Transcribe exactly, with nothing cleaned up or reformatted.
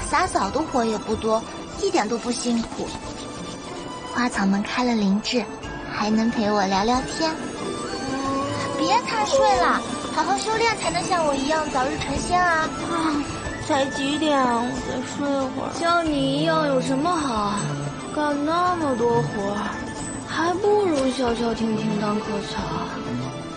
洒扫的活也不多，一点都不辛苦。花草们开了灵智，还能陪我聊聊天。别贪睡了，好好修炼才能像我一样早日成仙啊！ 啊，才几点啊？我再睡会儿。像你一样有什么好？干那么多活，还不如消消停停当棵草。